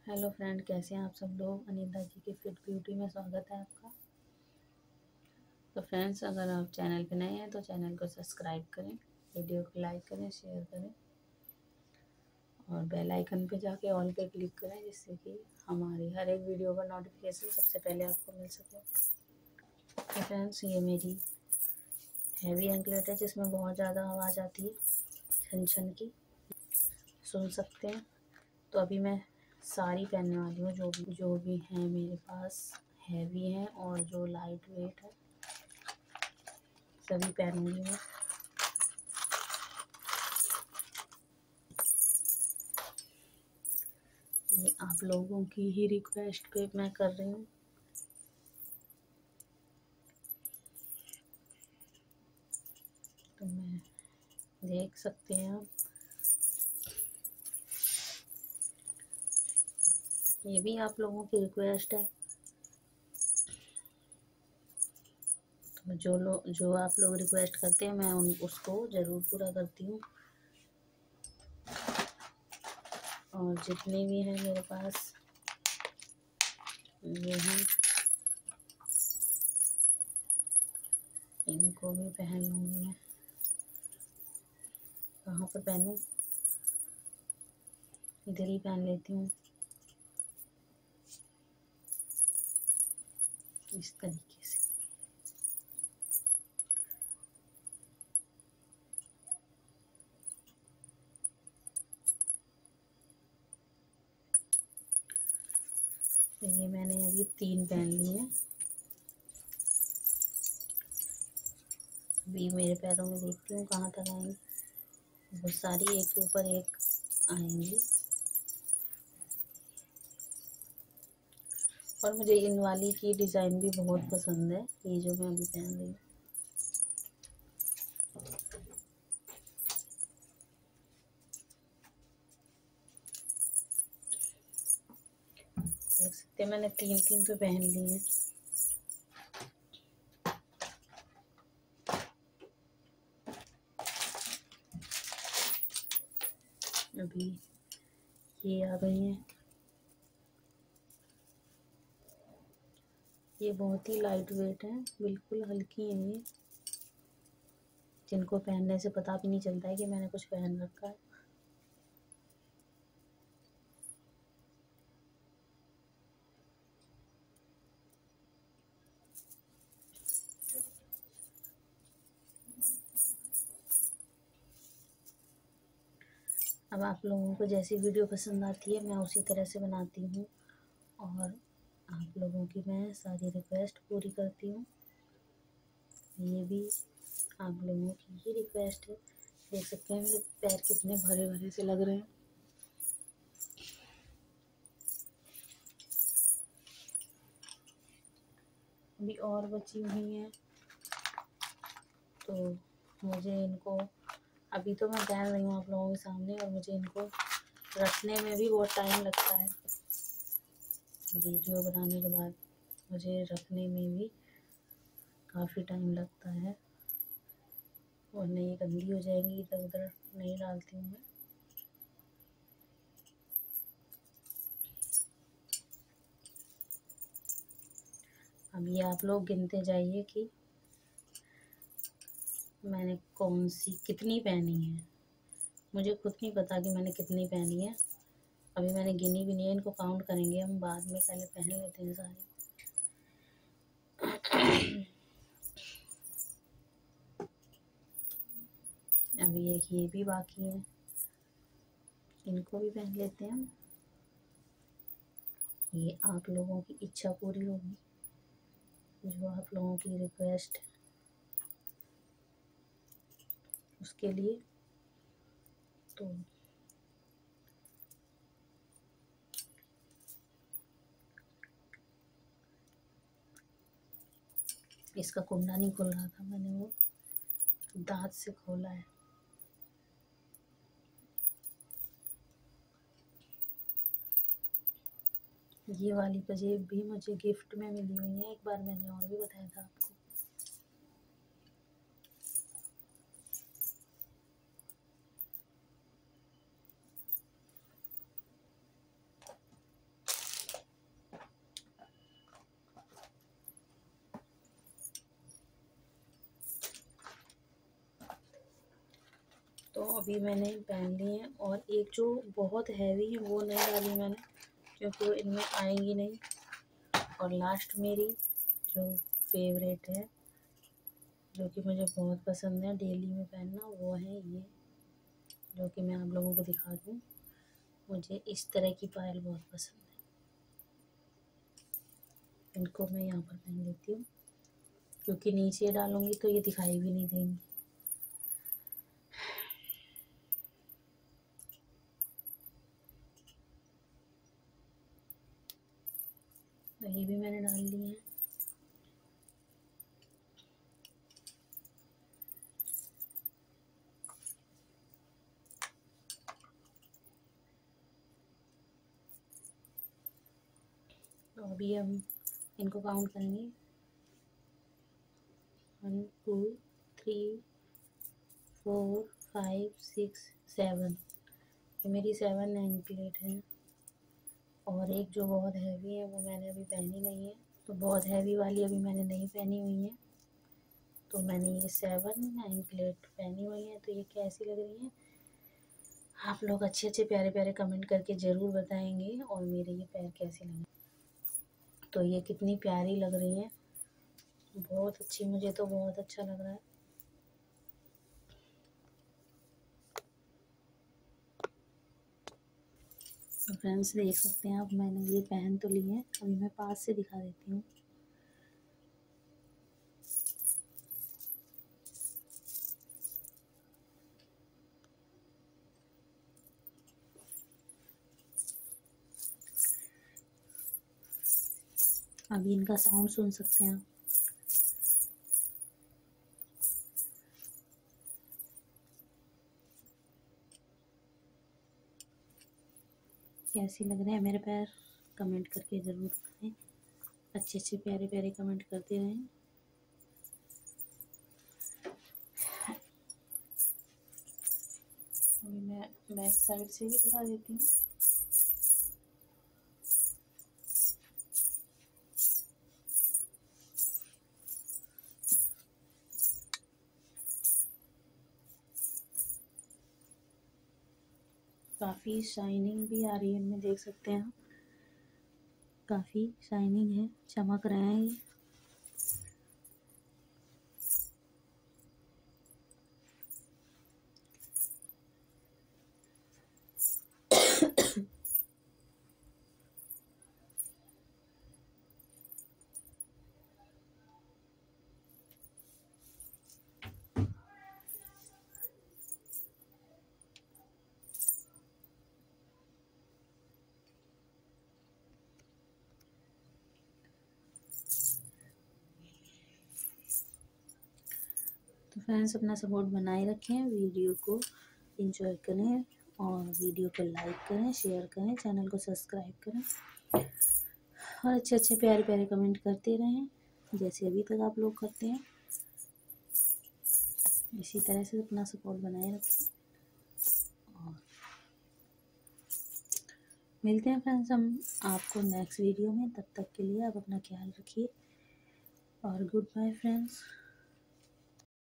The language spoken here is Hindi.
हेलो फ्रेंड, कैसे हैं आप सब लोग। अनीता जी की फिट ब्यूटी में स्वागत है आपका। तो फ्रेंड्स, अगर आप चैनल पे नए हैं तो चैनल को सब्सक्राइब करें, वीडियो को लाइक करें, शेयर करें और बेल आइकन पे जाके ऑल पे क्लिक करें, जिससे कि हमारी हर एक वीडियो का नोटिफिकेशन सबसे पहले आपको मिल सके। तो फ्रेंड्स, ये मेरी हैवी एंकलेट है जिसमें बहुत ज़्यादा आवाज़ आती है, छन छन की, सुन सकते हैं। तो अभी मैं सारी पहनने वाली हूँ, जो भी हैं मेरे पास, हैवी हैं और जो लाइट वेट है, सभी पहनूंगी मैं। ये आप लोगों की ही रिक्वेस्ट पे मैं कर रही हूँ। तो मैं देख सकते हैं आप, ये भी आप लोगों की रिक्वेस्ट है। तो जो आप लोग रिक्वेस्ट करते हैं मैं उसको ज़रूर पूरा करती हूँ। और जितने भी हैं मेरे पास ये हैं, इनको भी पहन लूँगी मैं। कहाँ पर पहनूँ, इधर ही पहन लेती हूँ, इस तरीके से। तो ये मैंने अभी 3 पहन ली हैं। अभी मेरे पैरों में देखती हूँ कहाँ तक आएंगी। वो सारी एक के ऊपर एक आएंगी। और मुझे इन वाली की डिज़ाइन भी बहुत पसंद है, ये जो मैं अभी पहन रही हूँ। देख सकते हैं मैंने 3 तो पहन ली हैं। अभी ये आ गई हैं। ये बहुत ही लाइट वेट है, बिल्कुल हल्की है ये, जिनको पहनने से पता भी नहीं चलता है कि मैंने कुछ पहन रखा है। अब आप लोगों को जैसी वीडियो पसंद आती है मैं उसी तरह से बनाती हूँ और आप लोगों की मैं सारी रिक्वेस्ट पूरी करती हूँ। ये भी आप लोगों की ही रिक्वेस्ट है। देख सकते हैं मेरे पैर कितने भरे भरे से लग रहे हैं। अभी और बची हुई हैं, तो मुझे इनको, अभी तो मैं पहन रही हूँ आप लोगों के सामने, और मुझे इनको रखने में भी बहुत टाइम लगता है। वीडियो बनाने के बाद मुझे रखने में भी काफ़ी टाइम लगता है, वरना ये गंदी हो जाएंगी, इधर उधर नहीं डालती हूँ मैं। अब ये आप लोग गिनते जाइए कि मैंने कौन सी कितनी पहनी है। मुझे खुद नहीं पता कि मैंने कितनी पहनी है। अभी मैंने गिनी भी नहीं है, इनको काउंट करेंगे हम बाद में, पहले पहन लेते हैं सारे। अभी एक ये भी बाकी है, इनको भी पहन लेते हैं हम। ये आप लोगों की इच्छा पूरी होगी, जो आप लोगों की रिक्वेस्ट है उसके लिए। तो इसका कुंडा नहीं खुल रहा था, मैंने वो दांत से खोला है। ये वाली पजेब भी मुझे गिफ्ट में मिली हुई है, एक बार मैंने और भी बताया था आपको। अभी मैंने पहन ली है, और एक जो बहुत हैवी है वो नहीं डाली मैंने, क्योंकि वो इनमें आएंगी नहीं। और लास्ट मेरी जो फेवरेट है, जो कि मुझे बहुत पसंद है डेली में पहनना, वो है ये, जो कि मैं आप लोगों को दिखा दूँ। मुझे इस तरह की पायल बहुत पसंद है। इनको मैं यहाँ पर पहन लेती हूँ, क्योंकि नीचे डालूंगी तो ये दिखाई भी नहीं देंगी। तो ये भी मैंने डाल ली है। तो अभी हम इनको काउंट करेंगे, 1 2 3 4 5 6 7। ये मेरी 7 नेम प्लेट है। और एक जो बहुत हैवी है वो मैंने अभी पहनी नहीं है, तो बहुत हैवी वाली अभी मैंने नहीं पहनी हुई है। तो मैंने ये 7 नेम प्लेट पहनी हुई है। तो ये कैसी लग रही है, आप लोग अच्छे अच्छे प्यारे प्यारे कमेंट करके ज़रूर बताएंगे, और मेरे ये पैर कैसे लगे। तो ये कितनी प्यारी लग रही है, बहुत अच्छी, मुझे तो बहुत अच्छा लग रहा है। तो फ्रेंड्स देख सकते हैं आप, मैंने ये पहन तो ली है। अभी मैं पास से दिखा देती हूँ। अभी इनका साउंड सुन सकते हैं आप। कैसी लग रहे हैं मेरे पैर, कमेंट करके ज़रूर बताएं। अच्छे अच्छे प्यारे प्यारे कमेंट करते रहें। अभी मैं बैक साइड से भी दिखा देती हूँ। काफ़ी शाइनिंग भी आ रही है इनमें, देख सकते हैं आप, काफ़ी शाइनिंग है, चमक रहे हैं ये। तो फ्रेंड्स अपना सपोर्ट बनाए रखें, वीडियो को एंजॉय करें, और वीडियो को लाइक करें, शेयर करें, चैनल को सब्सक्राइब करें, और अच्छे अच्छे प्यारे प्यारे कमेंट करते रहें, जैसे अभी तक आप लोग करते हैं। इसी तरह से अपना सपोर्ट बनाए रखें, और मिलते हैं फ्रेंड्स हम आपको नेक्स्ट वीडियो में। तब तक के लिए आप अपना ख्याल रखिए, और गुड बाय फ्रेंड्स।